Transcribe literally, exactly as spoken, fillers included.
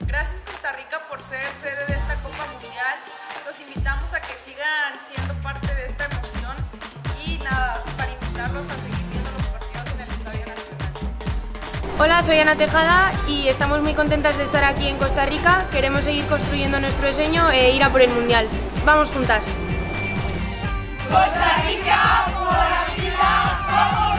Gracias Costa Rica por ser sede de esta Copa Mundial. Los invitamos a que sigan siendo parte de esta emoción y nada, para invitarlos a seguir viendo los partidos en el Estadio Nacional. Hola, soy Ana Tejada y estamos muy contentas de estar aquí en Costa Rica. Queremos seguir construyendo nuestro sueño e ir a por el Mundial. ¡Vamos juntas! Costa Rica, por la vida, vamos.